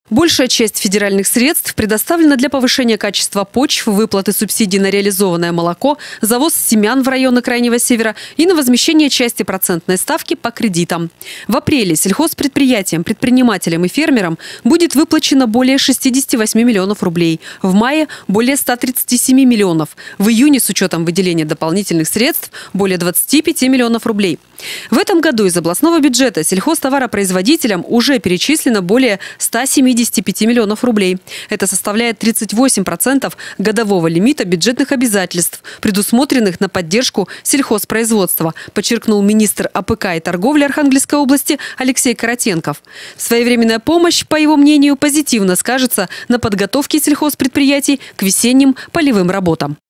Большая часть федеральных средств предоставлена для повышения качества почв, выплаты субсидий на реализованное молоко, завоз семян в районы Крайнего Севера и на возмещение части процентной ставки по кредитам. В апреле сельхозпредприятиям, предпринимателям и фермерам будет выплачено более 68 миллионов рублей. В мае – более 137 миллионов. В июне, с учетом выделения дополнительных средств, более 25 миллионов рублей. В этом году из областного бюджета сельхозтоваропроизводителям уже перечислено более 175 миллионов рублей. Это составляет 38% годового лимита бюджетных обязательств, предусмотренных на поддержку сельхозпроизводства, подчеркнул министр АПК и торговли Архангельской области Алексей Каратенков. Своевременная помощь, по его мнению, позитивно скажется на подготовке сельхозпредприятий к весенним полевым работам.